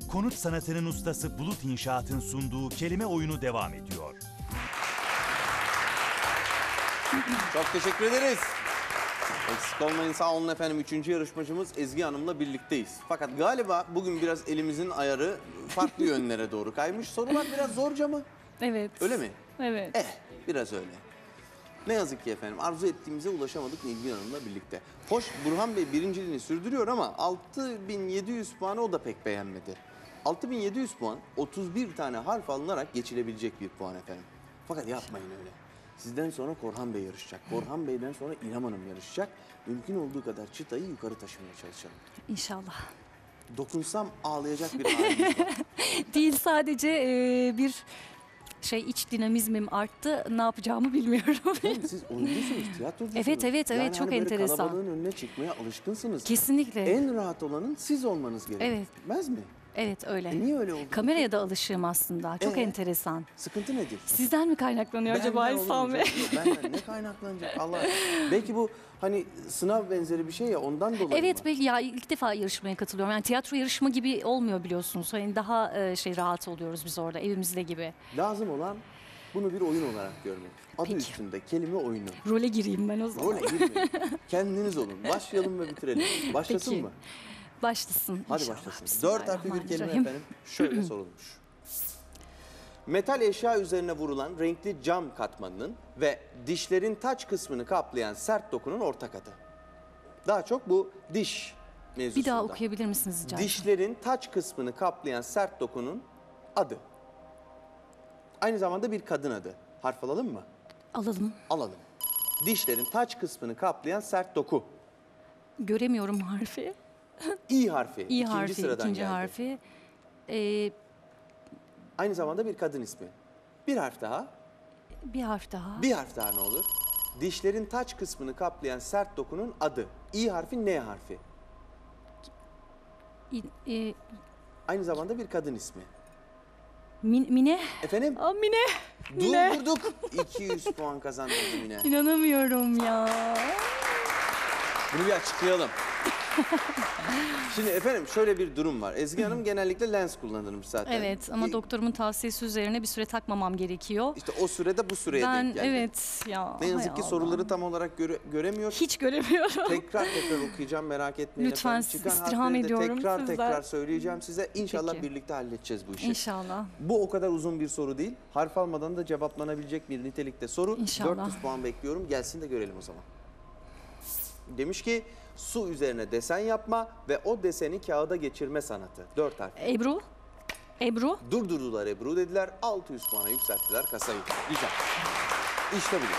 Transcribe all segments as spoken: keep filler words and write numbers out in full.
konut sanatının ustası Bulut İnşaat'ın sunduğu kelime oyunu devam ediyor. Çok teşekkür ederiz. Eksik olmayın, sağ olun efendim. Üçüncü yarışmacımız Ezgi Hanım'la birlikteyiz. Fakat galiba bugün biraz elimizin ayarı farklı yönlere doğru kaymış. Sorular biraz zorca mı? Evet. Öyle mi? Evet. Eh, biraz öyle. Ne yazık ki efendim, arzu ettiğimize ulaşamadık Nilgün Hanım'la birlikte. Hoş, Burhan Bey birinciliğini sürdürüyor ama altı bin yedi yüz puanı o da pek beğenmedi. altı bin yedi yüz puan, otuz bir tane harf alınarak geçilebilecek bir puan efendim. Fakat yapmayın öyle. Sizden sonra Korhan Bey yarışacak. Korhan Bey'den sonra İrem Hanım yarışacak. Mümkün olduğu kadar çıtayı yukarı taşımaya çalışalım. İnşallah. Dokunsam ağlayacak bir halimiz var. Değil, sadece e, bir şey, iç dinamizmim arttı. Ne yapacağımı bilmiyorum. Efendim, siz oyuncusunuz, tiyatrocusunuz. Evet, evet, evet, yani çok hani böyle enteresan. kalabalığın önüne çıkmaya alışkınsınız. Kesinlikle. En rahat olanın siz olmanız gerekmez Evet. mi? Evet, öyle. E niye öyle oldu? Kameraya da alışığım aslında. Çok Ee? enteresan. Sıkıntı nedir? Sizden mi kaynaklanıyor acaba Benden İhsan Bey? olmayacak. Benden ne kaynaklanacak Allah? Belki bu hani sınav benzeri bir şey ya, ondan dolayı Evet, mı? belki ya ilk defa yarışmaya katılıyorum. Yani tiyatro yarışma gibi olmuyor biliyorsunuz. Hani daha e, şey rahat oluyoruz biz orada, evimizde gibi. Lazım olan bunu bir oyun olarak görmek. Adı Peki. üstünde kelime oyunu. Role gireyim ben o zaman. Role girmeyin. Kendiniz olun. Başlayalım ve bitirelim. Başlasın Peki. mı? Başlasın. Hadi inşallah. başlasın. Dört harfli bir kelime Bismillahirrahmanirrahim. efendim. Şöyle sorulmuş. Metal eşya üzerine vurulan renkli cam katmanının ve dişlerin taç kısmını kaplayan sert dokunun ortak adı. Daha çok bu diş mevzusunda. Bir daha okuyabilir misiniz rica etsem? Dişlerin taç kısmını kaplayan sert dokunun adı. Aynı zamanda bir kadın adı. Harf alalım mı? Alalım. Alalım. Dişlerin taç kısmını kaplayan sert doku. Göremiyorum harfi. İ harfi. İ ikinci harfi, sıradan ikinci geldi. harfi. Ee, Aynı zamanda bir kadın ismi. Bir harf daha. bir harf daha. Bir harf daha ne olur? Dişlerin taç kısmını kaplayan sert dokunun adı. İ harfi, N harfi. İ- e, Aynı zamanda bir kadın ismi. Min- Mine. Efendim? Aa, Mine. Mine. Durdurduk. iki yüz puan kazandırdım yine. İnanamıyorum ya. Bunu bir açıklayalım. Şimdi efendim şöyle bir durum var. Ezgi Hanım genellikle lens kullanırmış zaten. Evet, ama İ- doktorumun tavsiyesi üzerine bir süre takmamam gerekiyor. İşte o sürede bu süreye Ben denk geldi. evet ya. Ne yazık hay ki Allah. soruları tam olarak göre, göremiyor. hiç göremiyorum. Tekrar tekrar okuyacağım, merak etmeyin Lütfen, efendim. Çıkan istirham harfleri de ediyorum tekrar sizden. tekrar söyleyeceğim size. İnşallah Peki. birlikte halledeceğiz bu işi. İnşallah. Bu o kadar uzun bir soru değil. Harf almadan da cevaplanabilecek bir nitelikte soru. İnşallah. dört yüz puan bekliyorum. Gelsin de görelim o zaman. Demiş ki su üzerine desen yapma ve o deseni kağıda geçirme sanatı. Dört harf. Ebru. Ebru. Durdurdular Ebru dediler. altı yüz puana yükselttiler kasayı. Güzel. İşte bu.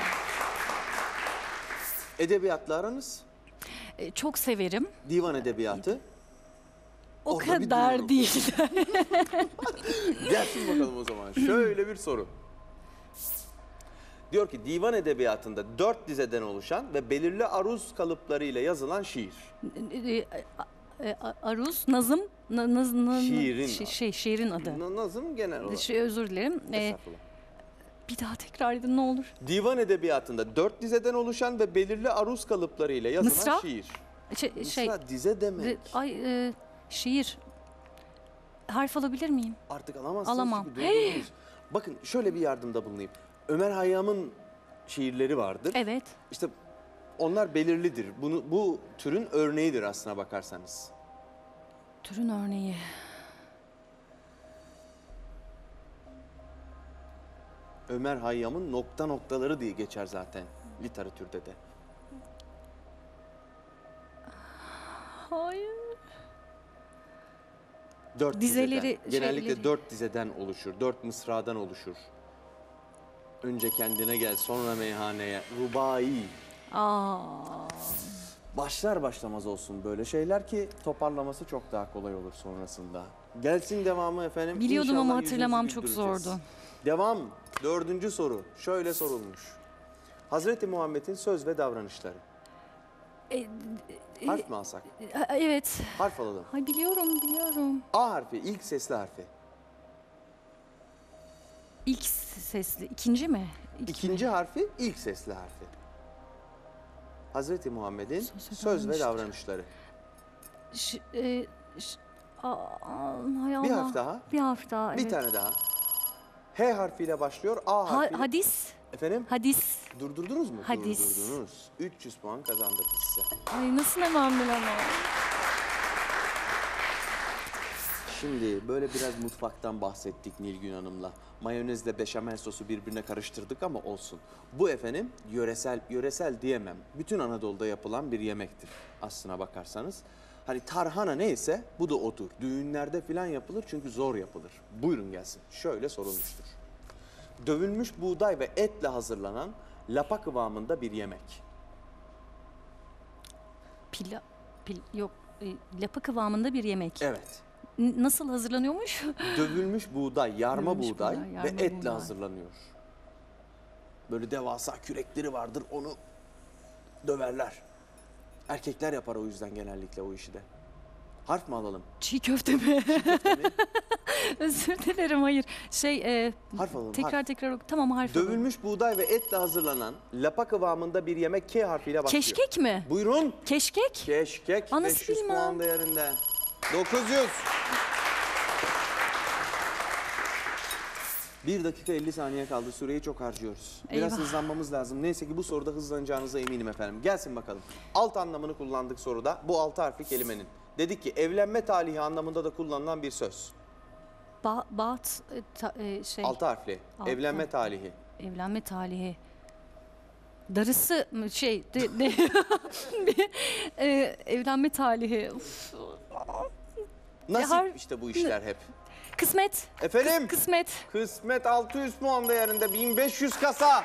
Edebiyatla aranız? E, çok severim. Divan edebiyatı. O Orada bir kadar duyuyorum. değil. Gelsin bakalım o zaman. Şöyle bir soru. Diyor ki divan edebiyatında dört dizeden oluşan ve belirli aruz kalıplarıyla yazılan şiir. E, e, e, Aruz, Nazım, na, naz, na, Şiirin şey, adı. şey, şiirin adı. Na- Nazım genel olarak. Şey, özür dilerim. E, Estağfurullah. bir daha tekrar edin ne olur. Divan edebiyatında dört dizeden oluşan ve belirli aruz kalıplarıyla yazılan Mısra? şiir. Şey, Mısra şey dize demek. e, ay e, şiir. Harf alabilir miyim? Artık alamazsınız Alamam. çünkü durdurdunuz. Bakın şöyle bir yardımda bulunayım. Ömer Hayyam'ın şiirleri vardır. Evet. İşte onlar belirlidir. Bunu, bu türün örneğidir aslına bakarsanız. Türün örneği. Ömer Hayyam'ın nokta noktaları diye geçer zaten literatürde de. Hayır. Dört Dizeleri, dizeden. Genellikle şeyleri. dört dizeden oluşur. Dört mısradan oluşur. Önce kendine gel, sonra meyhaneye. Rubai. Aa. Başlar başlamaz olsun böyle şeyler ki toparlaması çok daha kolay olur sonrasında. Gelsin devamı efendim. Biliyordum ama İnşallah hatırlamam yüzünüzü çok güldüreceğiz. zordu. Devam. Dördüncü soru. Şöyle sorulmuş. Hazreti Muhammed'in söz ve davranışları. E, e, Harf mi alsak? e, evet. Harf alalım. Ay biliyorum, biliyorum. A harfi, ilk sesli harfi. İlk sesli, ikinci mi? İlk İkinci harfi, ilk sesli harfi. Hazreti Muhammed'in Söz ve söz ve davranışları. davranışları. Ş, e, ş, Aa, hay Allah. Bir harf daha. Bir harf daha. Bir evet. tane daha. H harfiyle başlıyor. A Ha- harfiyle. hadis. Efendim? Hadis. Durdurdunuz mu? Hadis. Durdurdunuz. üç yüz puan kazandırdı size. Ay nasıl hemen bilemem. Şimdi böyle biraz mutfaktan bahsettik Nilgün Hanım'la. Mayonezle beşamel sosu birbirine karıştırdık ama olsun. Bu efendim yöresel, yöresel diyemem. Bütün Anadolu'da yapılan bir yemektir aslına bakarsanız. Hani tarhana neyse bu da odur. Düğünlerde falan yapılır çünkü zor yapılır. Buyurun gelsin. Şöyle sorulmuştur. Dövülmüş buğday ve etle hazırlanan lapa kıvamında bir yemek. Pila, pil, yok e, lapa kıvamında bir yemek. Evet. N- nasıl hazırlanıyormuş? Dövülmüş buğday, yarma Dövülmüş buğday, buğday, ve yarma etle buğday. hazırlanıyor. Böyle devasa kürekleri vardır, onu döverler. Erkekler yapar o yüzden genellikle o işi de. Harf mi alalım? Çiğ köfte mi? Köfte mi? Özür dilerim hayır. Şey e, Harf alalım. tekrar harf. tekrar oku. Tamam harf alalım. Dövülmüş buğday ve etle hazırlanan lapa kıvamında bir yemek K harfiyle başlıyor. Keşkek mi? Buyurun. Keşkek? Keşkek. Aa, nasıl beş yüz bilmem? puan değerinde. dokuz yüz. bir dakika elli saniye kaldı. Süreyi çok harcıyoruz. Biraz Eyvah. hızlanmamız lazım. Neyse ki bu soruda hızlanacağınıza eminim efendim. Gelsin bakalım. Alt anlamını kullandık soruda. Bu altı harfli kelimenin. Dedik ki evlenme talihi anlamında da kullanılan bir söz. Ba, bat e, ta- e, şey Altı harfli. Altı. Evlenme talihi. evlenme talihi. Darısı mı şey de, ne? E, evlenme talihi. Uf. Nasip har- işte bu işler hep. Kısmet. Efendim? Kısmet. Kısmet altı yüz puan değerinde bin beş yüz kasa.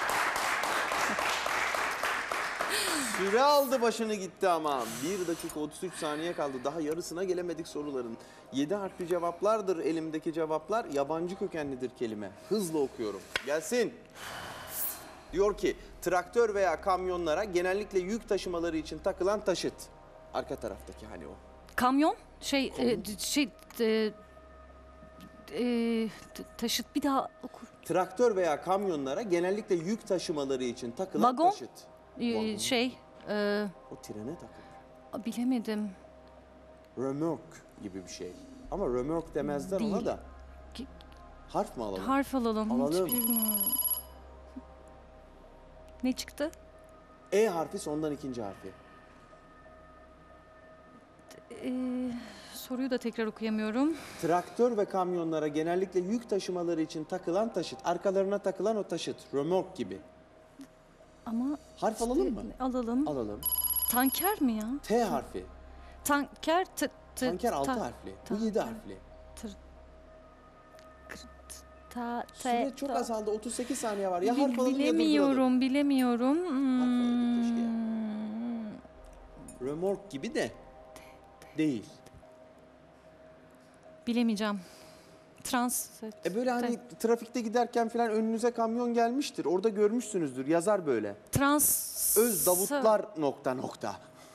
Süre aldı başını gitti ama. bir dakika otuz üç saniye kaldı. Daha yarısına gelemedik soruların. yedi harfli cevaplardır elimdeki cevaplar. Yabancı kökenlidir kelime. Hızla okuyorum. Gelsin. Diyor ki traktör veya kamyonlara genellikle yük taşımaları için takılan taşıt. Arka taraftaki hani o. Kamyon. Şey e, d- şey e, e, t- taşıt bir daha oku. Traktör veya kamyonlara genellikle yük taşımaları için takılan Vagon. taşıt. E, Vagon. şey e, O trene takılır. bilemedim. Römork gibi bir şey. Ama römork demezler ona Değil. da. Ki- Harf mi alalım? Harf alalım. Alalım. Hiç bilmiyorum. Ne çıktı? E harfi sondan ikinci harfi. E, soruyu da tekrar okuyamıyorum. Traktör ve kamyonlara genellikle yük taşımaları için takılan taşıt. Arkalarına takılan o taşıt. Römork gibi. Ama Harf alalım mı? alalım. Alalım. Tanker mi ya? T harfi. Tanker t, t, Tanker altı ta- harfli. Bu ta- yedi harfli. Ta, te, Süre çok ta- azaldı. otuz sekiz saniye var. Ya Bil- harf alalım ya durduralım. bilemiyorum, bilemiyorum. alalım keşke ya. Hmm, Römork gibi de değil. bilemeyeceğim. Trans. E böyle hani trafikte giderken falan önünüze kamyon gelmiştir. Orada görmüşsünüzdür. Yazar böyle. Trans. Öz Davutlar nokta nokta.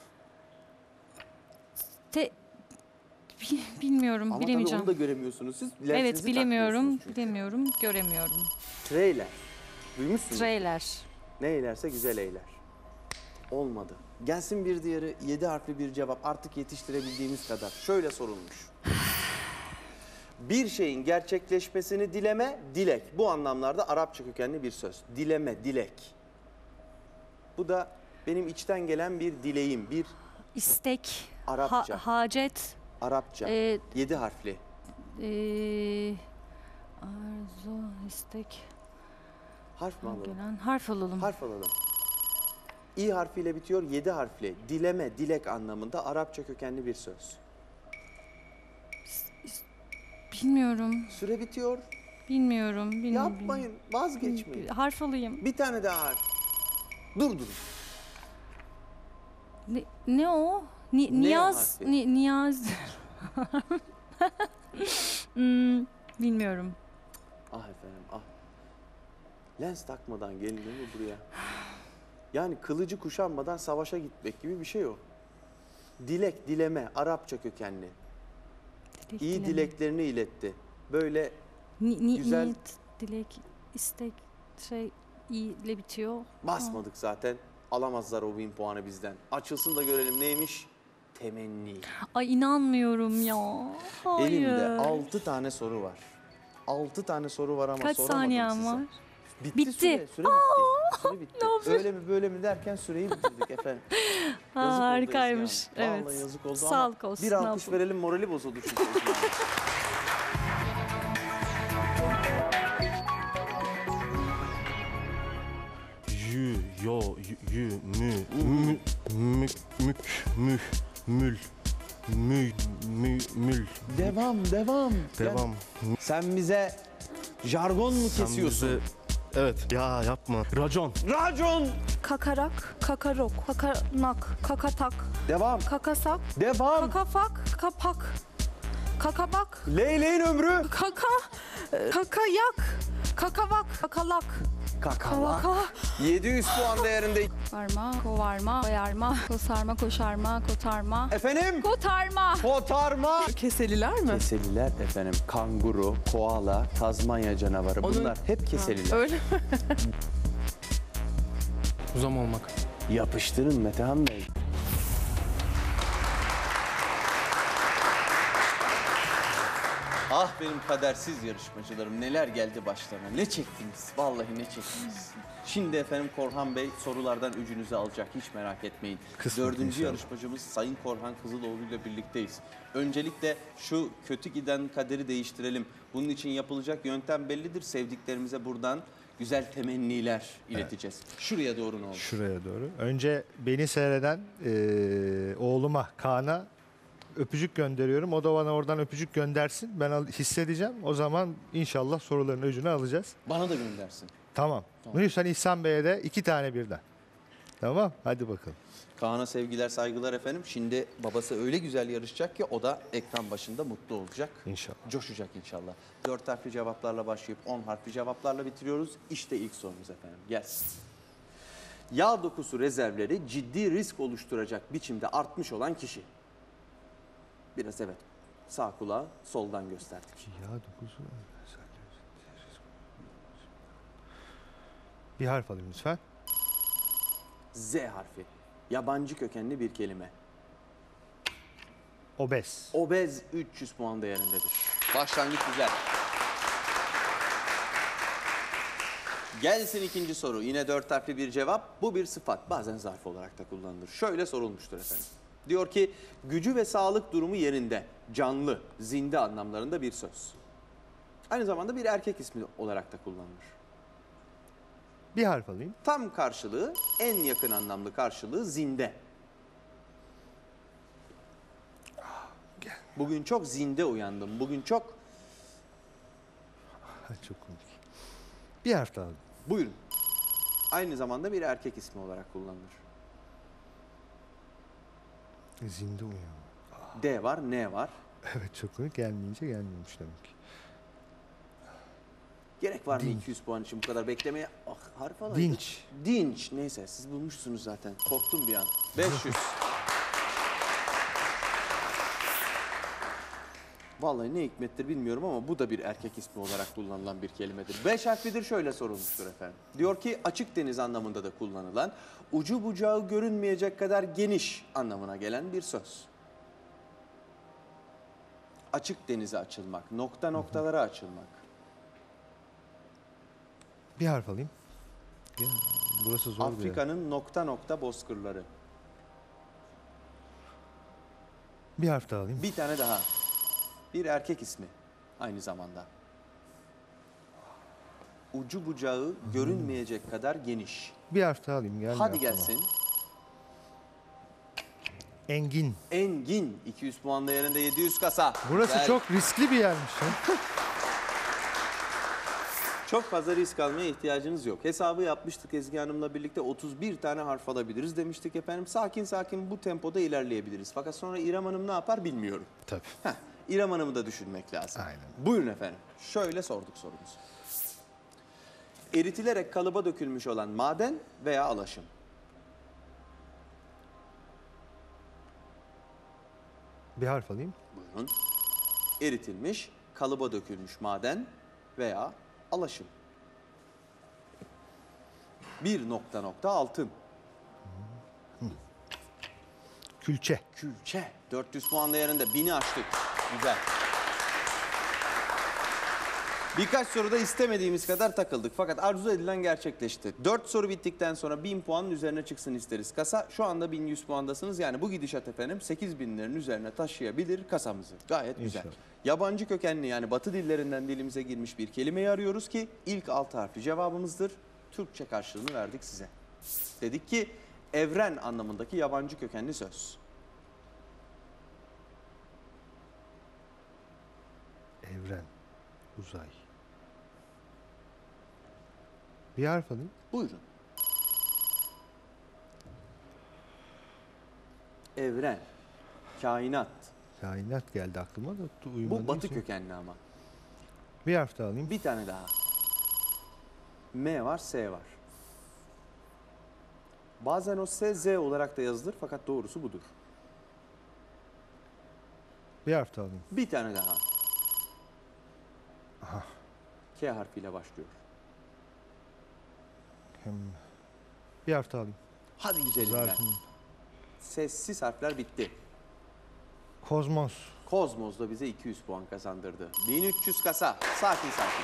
Te, Bi- bilmiyorum, Ama tabii bilemeyeceğim. onu da göremiyorsunuz siz. Evet, Lensinizi bilemiyorum, takmıyorsunuz çünkü. bilemiyorum, göremiyorum. Trailer. Duymuşsunuz. Trailer. Ne eylerse güzel eyler. Olmadı. Gelsin bir diğeri yedi harfli bir cevap. Artık yetiştirebildiğimiz kadar. Şöyle sorulmuş. Bir şeyin gerçekleşmesini dileme, dilek. Bu anlamlarda Arapça kökenli bir söz. Dileme, dilek. Bu da benim içten gelen bir dileğim, bir İstek. Arapça. Ha- hacet. Arapça. E, Yedi harfli. e, arzu, istek. Harf mi alalım? Gelen harf alalım. Harf alalım. İ harfiyle bitiyor, yedi harfli. Dileme, dilek anlamında Arapça kökenli bir söz. Bilmiyorum, Süre bitiyor. bilmiyorum. bilmiyorum. Yapmayın, vazgeçmeyin. Harf alayım. Bir tane daha harf. Dur dur. Ne, ne o? Ni, Ne niyaz. harfi? Ni, niyaz. Hmm, bilmiyorum. Ah efendim, ah. Lens takmadan gelinir mi buraya? Yani kılıcı kuşanmadan savaşa gitmek gibi bir şey o. Dilek, dileme, Arapça kökenli. Dilek, İyi dileme. dileklerini iletti. Böyle Ni, ni, güzel- Niyet, dilek, istek, şey i ile bitiyor. basmadık zaten. Alamazlar o bin puanı bizden. Açılsın da görelim neymiş. temenni. Ay inanmıyorum ya. Hayır. Elimde altı tane soru var. Altı tane soru var ama Kaç soramadım saniyen size. var? Bitti, Bitti. süre, süre bitti. Süre bitti. ne yapayım? Öyle mi böyle mi derken süreyi bitirdik efendim. Yazık oldu Harikaymış. Ezgi Hanım. Evet. Vallahi yazık oldu Sağlık ama olsun, bir ne alkış yapalım? verelim, morali bozuldu çünkü Ezgi Hanım. Yü, yo, yü, yü, mü, mü, mük, mük, müh, mül, mü, mü, mül. Devam, devam. Devam. Yani sen bize jargon mu Sen kesiyorsun? bize- Evet. Ya yapma. Racon. Racon. Kakarak, kakarok, kakanak, kakatak, Devam. kakasak, Devam. kakafak, kapak, kakabak, Leyleğin ömrü. kaka, e, kakayak, kakavak, kakalak, Kakala. kavaka, yedi yüz puan değerinde. varma, kovarma, koyarma, kosarma, koşarma, kotarma, Efendim? kotarma. Kotarma. Keseliler mi? Keseliler efendim. Kanguru, koala, Tazmanya canavarı. Onun- Bunlar hep keseliler. Öyle mi? Uzam olmak. Yapıştırın Metehan Bey. Ah benim kadersiz yarışmacılarım, neler geldi başlarına, ne çektiniz, vallahi ne çektiniz. Şimdi efendim Korhan Bey sorulardan öcünüzü alacak, hiç merak etmeyin. Kısmet Dördüncü inşallah. yarışmacımız Sayın Korhan Kızıloğlu ile birlikteyiz. Öncelikle şu kötü giden kaderi değiştirelim. Bunun için yapılacak yöntem bellidir. Sevdiklerimize buradan güzel temenniler ileteceğiz. Şuraya doğru ne olur? Şuraya doğru. Önce beni seyreden eee, oğluma, Kaan'a öpücük gönderiyorum. O da bana oradan öpücük göndersin. Ben al- hissedeceğim. O zaman inşallah soruların öcünü alacağız. Bana da göndersin. Tamam. Tamam. Lütfen İhsan Bey'e de iki tane birden. Tamam. Hadi bakalım. Kaan'a sevgiler, saygılar efendim. Şimdi babası öyle güzel yarışacak ki o da ekran başında mutlu olacak. İnşallah. Coşacak inşallah. Dört harfli cevaplarla başlayıp on harfli cevaplarla bitiriyoruz. İşte ilk sorumuz efendim. Gelsin. Yağ dokusu rezervleri ciddi risk oluşturacak biçimde artmış olan kişi. Biraz evet. Sağ kulağı soldan gösterdik. Ya dokuzu. Bir harf alayım lütfen. Z harfi. Yabancı kökenli bir kelime. Obez. Obez üç yüz puan değerindedir. Başlangıç güzel. Gelsin ikinci soru. Yine dört harfli bir cevap. Bu bir sıfat. Bazen zarf olarak da kullanılır. Şöyle sorulmuştur efendim. Diyor ki gücü ve sağlık durumu yerinde, canlı, zinde anlamlarında bir söz. Aynı zamanda bir erkek ismi olarak da kullanılır. Bir harf alayım. Tam karşılığı, en yakın anlamlı karşılığı zinde. Bugün çok zinde uyandım. Bugün çok... Çok komik. Bir harf daha alayım. Buyurun. Aynı zamanda bir erkek ismi olarak kullanılır. Zinde uyan. D var, N var. Evet çok komik. Gelmeyince gelmiyormuş demek ki. Gerek var mı Dinç. iki yüz puan için bu kadar beklemeye? Ah, harf alaydı. Dinç. Dinç. Neyse siz bulmuşsunuz zaten. Korktum bir an. beş yüz. Vallahi ne hikmettir bilmiyorum ama bu da bir erkek ismi olarak kullanılan bir kelimedir. Beş harflidir, şöyle sorulmuştur efendim. Diyor ki açık deniz anlamında da kullanılan, ucu bucağı görünmeyecek kadar geniş anlamına gelen bir söz. Açık denize açılmak, nokta noktalara açılmak. Bir harf alayım. Ya, burası zor bir yer. Afrika'nın nokta nokta bozkırları. Bir harf daha alayım. Bir tane daha. Bir erkek ismi aynı zamanda. Ucu bucağı görünmeyecek kadar geniş. Bir harf daha alayım. Gelmiyor Hadi aklıma. gelsin. Engin. Engin. iki yüz puan değerinde yedi yüz kasa. Burası Güzel. çok riskli bir yermiş. ya. Çok fazla risk almaya ihtiyacınız yok. Hesabı yapmıştık Ezgi Hanım'la birlikte otuz bir tane harf alabiliriz demiştik efendim. Sakin sakin bu tempoda ilerleyebiliriz. Fakat sonra İrem Hanım ne yapar bilmiyorum. Tabii. Heh, İrem Hanım'ı da düşünmek lazım. Aynen. Buyurun efendim. Şöyle sorduk sorumuzu. Eritilerek kalıba dökülmüş olan maden veya alaşım. Bir harf alayım. Buyurun. Eritilmiş, kalıba dökülmüş maden veya alaşım. Bir nokta nokta altın. Külçe. Külçe. dört yüz puan değerinde. bini aştık. Güzel. Birkaç soruda istemediğimiz kadar takıldık. Fakat arzu edilen gerçekleşti. dört soru bittikten sonra bin puanın üzerine çıksın isteriz kasa. Şu anda bin yüz puandasınız. Yani bu gidişat efendim sekiz binlerin üzerine taşıyabilir kasamızı. Gayet güzel. İnşallah. Yabancı kökenli yani batı dillerinden dilimize girmiş bir kelimeyi arıyoruz ki ilk altı harfli cevabımızdır. Türkçe karşılığını verdik size. Dedik ki evren anlamındaki yabancı kökenli söz. Evren. Uzay. Bir harf alayım. Buyurun. Evren, kainat. Kainat geldi aklıma da uyumadığı Bu batı için. kökenli ama. Bir harf daha alayım. Bir tane daha. M var, S var. Bazen o S, Z olarak da yazılır fakat doğrusu budur. Bir harf daha alayım. Bir tane daha. K harfiyle başlıyor. Hem... Bir harf daha alayım. Hadi güzelinden. Zarfın. Sessiz harfler bitti. Kozmos. Kozmos da bize iki yüz puan kazandırdı. bin üç yüz kasa. Sakin sakin.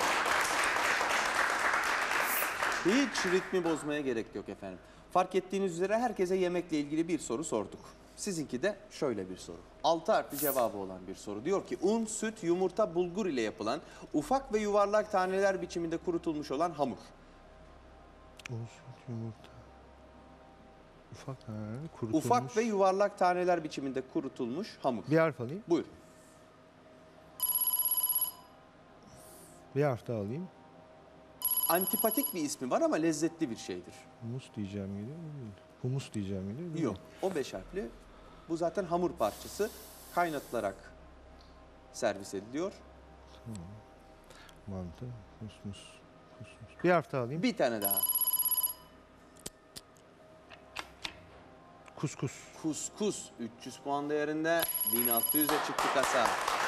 Hiç ritmi bozmaya gerek yok efendim. Fark ettiğiniz üzere herkese yemekle ilgili bir soru sorduk. Sizinki de şöyle bir soru. Altı harfli cevabı olan bir soru. Diyor ki un, süt, yumurta, bulgur ile yapılan ufak ve yuvarlak taneler biçiminde kurutulmuş olan hamur. Un, süt, yumurta. Ufak ha, kurutulmuş. Ufak ve yuvarlak taneler biçiminde kurutulmuş hamur. Bir harf alayım. Buyur. Bir harf daha alayım. Antipatik bir ismi var ama lezzetli bir şeydir. Humus diyeceğim geliyor mu? Değil. Humus diyeceğim geliyor mu? Yok. O beş harfli. Bu zaten hamur parçası. Kaynatılarak servis ediliyor. Mantı, kusmus, kusmus. Bir harf daha alayım. Bir tane daha. Kuskus. Kuskus. üç yüz puan değerinde. bin altı yüze çıktı kasa.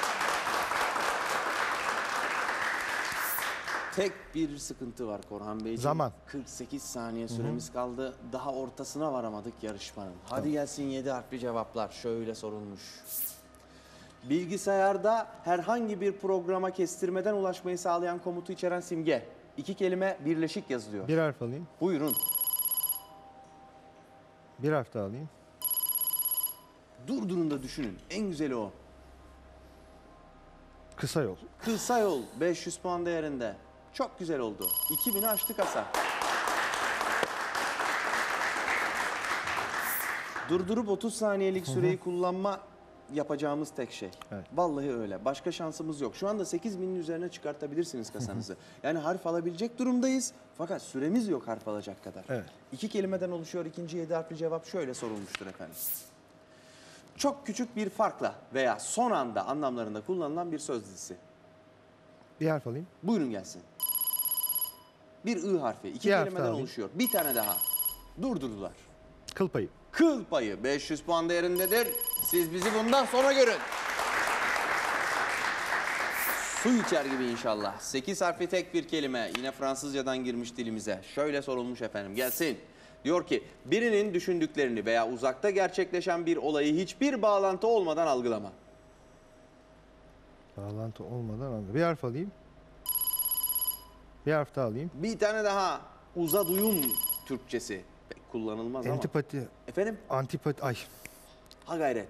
Tek bir sıkıntı var Korhan Beyciğim. Zaman. kırk sekiz saniye süremiz kaldı. Daha ortasına varamadık yarışmanın. Hadi gelsin yedi harfli cevaplar. Şöyle sorulmuş. Bilgisayarda herhangi bir programa kestirmeden ulaşmayı sağlayan komutu içeren simge. İki kelime birleşik yazılıyor. Bir harf alayım. Buyurun. Bir harf daha alayım. Durdurun da düşünün. En güzeli o. Kısa yol. Kısa yol beş yüz puan değerinde. Çok güzel oldu. iki bini aştı kasa. Durdurup otuz saniyelik süreyi kullanma yapacağımız tek şey. Evet. Vallahi öyle. Başka şansımız yok. Şu anda sekiz binin üzerine çıkartabilirsiniz kasanızı. Yani harf alabilecek durumdayız. Fakat süremiz yok harf alacak kadar. Evet. İki kelimeden oluşuyor. İkinci yedi harfli cevap şöyle sorulmuştur efendim. Çok küçük bir farkla veya son anda anlamlarında kullanılan bir söz dizisi. Bir harf alayım. Buyurun gelsin. Bir I harfi. İki Bir harf kelimeden daha alayım. oluşuyor. Bir tane daha. Durdurdular. Kıl payı. Kıl payı beş yüz puan değerindedir. Siz bizi bundan sonra görün. Su içer gibi inşallah. sekiz harfli tek bir kelime. Yine Fransızcadan girmiş dilimize. Şöyle sorulmuş efendim. Gelsin. Diyor ki birinin düşündüklerini veya uzakta gerçekleşen bir olayı hiçbir bağlantı olmadan algılama. Bağlantı olmadan algı. Bir harf alayım. Bir harf daha alayım. Bir tane daha. Uza duyum Türkçesi. Pek kullanılmaz ama. Antipati. Efendim? Antipati. Ay. Ha gayret.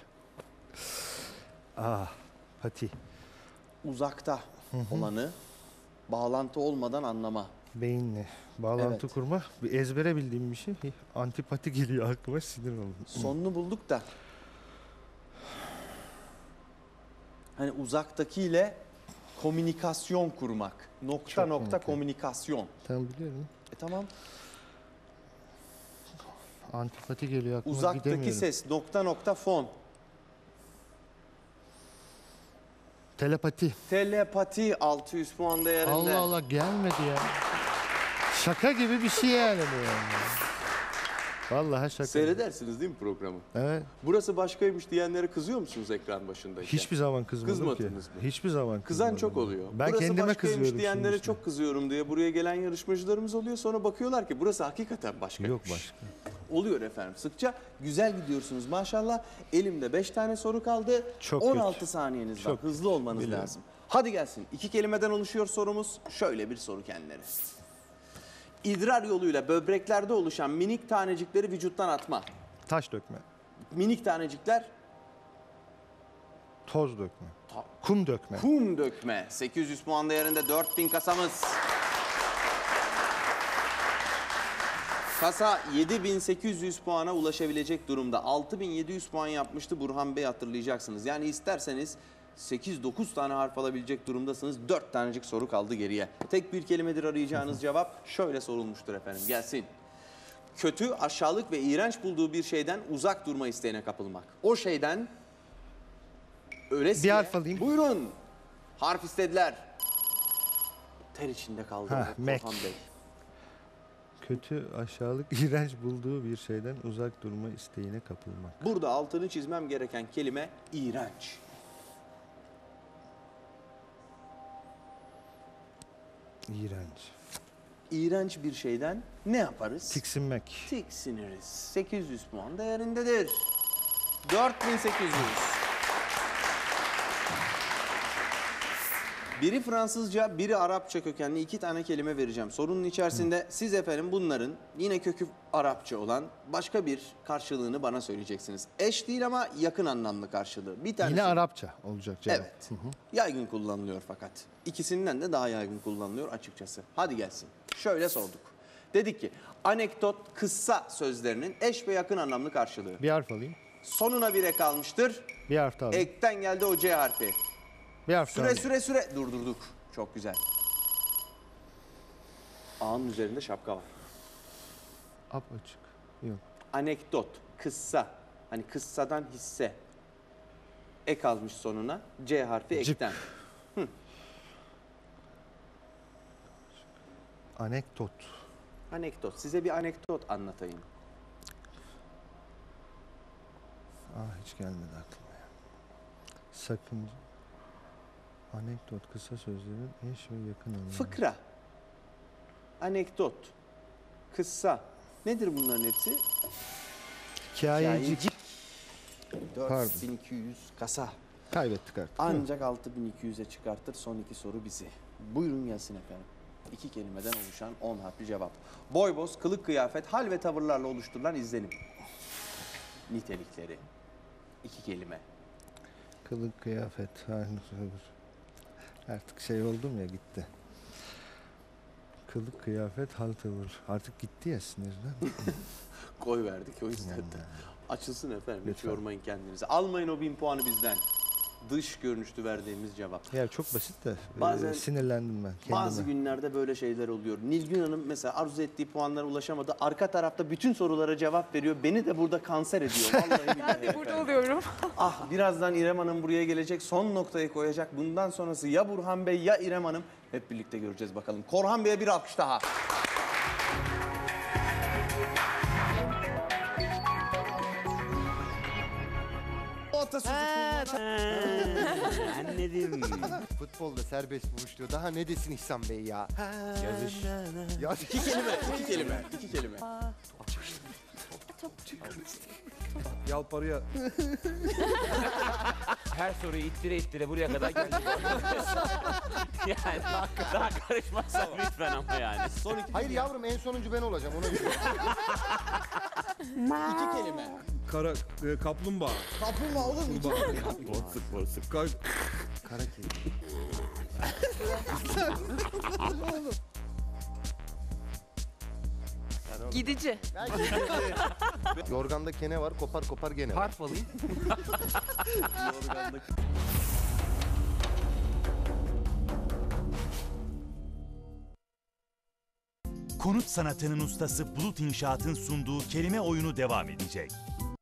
Ah. Pati. Uzakta olanı bağlantı olmadan anlama. Beyinle. Bağlantı Evet. kurma. Bir ezbere bildiğim bir şey. Antipati geliyor aklıma, sinir oldum. Sonunu bulduk da. Hani uzaktakiyle komünikasyon kurmak. Nokta Çok nokta komik ya. komünikasyon. Tamam biliyorum. E tamam. Antipati geliyor aklıma, Uzaktaki gidemiyorum. ses nokta nokta fon. Telepati. Telepati altı yüz puan değerinde. Allah Allah, gelmedi ya. Şaka gibi bir şey yani bu yani. Vallahi şaka. Seyredersiniz değil mi programı? Evet. Burası başkaymış diyenlere kızıyor musunuz ekran başındayken? Hiçbir zaman kızmadım Kızmadınız ki. mı? Hiçbir zaman Kızan kızmadım. çok oluyor. Ben burası kendime başkaymış kızıyorum diyenlere şimdi. çok kızıyorum diye buraya gelen yarışmacılarımız oluyor. Sonra bakıyorlar ki burası hakikaten başkaymış. Yok başka. oluyor efendim sıkça. Güzel gidiyorsunuz maşallah. Elimde beş tane soru kaldı. Çok on kötü. altı saniyeniz var. Çok Hızlı olmanız Biliyorum. lazım. Hadi gelsin. İki kelimeden oluşuyor sorumuz. Şöyle bir soru kendileri. İdrar yoluyla böbreklerde oluşan minik tanecikleri vücuttan atma. Taş dökme, Minik tanecikler toz dökme, Ta- kum dökme. kum dökme. sekiz yüz puan değerinde dört bin kasamız. Kasa yedi bin sekiz yüz puana ulaşabilecek durumda. altı bin yedi yüz puan yapmıştı Burhan Bey, hatırlayacaksınız. Yani isterseniz sekiz dokuz tane harf alabilecek durumdasınız. dört tanecik soru kaldı geriye. Tek bir kelimedir arayacağınız cevap. Şöyle sorulmuştur efendim. Gelsin. Kötü, aşağılık ve iğrenç bulduğu bir şeyden uzak durma isteğine kapılmak. O şeyden öylesiye... Bir harf alayım. Buyurun. Harf istediler. Ter içinde kaldı Heh, Orhan mek. Bey. Kötü, aşağılık, iğrenç bulduğu bir şeyden uzak durma isteğine kapılmak. Burada altını çizmem gereken kelime iğrenç. İğrenç. İğrenç bir şeyden ne yaparız? Tiksinmek. Tiksiniriz. sekiz yüz puan değerindedir. dört bin sekiz yüz. Biri Fransızca, biri Arapça kökenli iki tane kelime vereceğim. Sorunun içerisinde siz efendim bunların yine kökü Arapça olan başka bir karşılığını bana söyleyeceksiniz. Eş değil ama yakın anlamlı karşılığı. Bir tanesi... Yine Arapça olacak cevap. Evet. Yaygın kullanılıyor fakat. İkisinden de daha yaygın kullanılıyor açıkçası. Hadi gelsin. Şöyle sorduk. Dedik ki anekdot, kıssa sözlerinin eş ve yakın anlamlı karşılığı. Bir harf alayım. Sonuna bir ek almıştır. Bir harf daha alayım. Ekten geldi o C harfi. Bir harf daha Süre alayım. süre süre durdurduk. Çok güzel. A'nın üzerinde şapka var. Ap açık. Yok. Anekdot, kıssa. Hani kıssadan hisse. Ek almış sonuna. C harfi Cık. ekten. Anekdot. Anekdot. Size bir anekdot anlatayım. Ah, hiç gelmedi aklıma ya. Sakınca. Anekdot, kısa sözlerin eş ve yakın anlamı. Fıkra. Anekdot. Kıssa. Nedir bunların hepsi? Hikayecik. dört bin iki yüz kasa. Kaybettik artık. Ancak altı bin iki yüze çıkartır son iki soru bizi. Buyurun gelsin efendim. İki kelimeden oluşan on harfli cevap. Boy boz, kılık kıyafet, hal ve tavırlarla oluşturulan izlenim. Nitelikleri. İki kelime. Kılık, kıyafet, hal, tavır. Artık şey oldum ya, gitti. Kılık, kıyafet, hal, tavır. Artık gitti ya sinirden. Koy verdik o yüzden de. Açılsın efendim. Hiç Lütfen. yormayın kendinizi. Almayın o bin puanı bizden. Dış görünüşlü verdiğimiz cevap. Ya çok basit de e, Bazen- sinirlendim ben kendime. Bazı günlerde böyle şeyler oluyor. Nilgün Hanım mesela arzu ettiği puanlara ulaşamadı. Arka tarafta bütün sorulara cevap veriyor. Beni de burada kanser ediyor. Vallahi billahi Ben de burada efendim. oluyorum. Ah, birazdan İrem Hanım buraya gelecek. Son noktayı koyacak. Bundan sonrası ya Burhan Bey ya İrem Hanım. Hep birlikte göreceğiz bakalım. Korhan Bey'e bir alkış daha. Anladım. Futbolda serbest vuruş diyor. Daha ne desin İhsan Bey ya? Yazış. Ya İki kelime, iki kelime, iki kelime. yalparıya. Her soruyu ittire ittire buraya kadar geldik. yani daha karışmazsan lütfen ama yani. Son iki, Hayır yavrum, en sonuncu ben olacağım ona göre. iki kelime. Kara e, kaplumbağa. Kaplumbağa olur mu? Borsuk borsuk. Ka- Kara kedi. Gidici. Yorganda kene var, kopar kopar gene var. Harf alayım. Konut sanatının ustası Bulut İnşaat'ın sunduğu kelime oyunu devam edecek.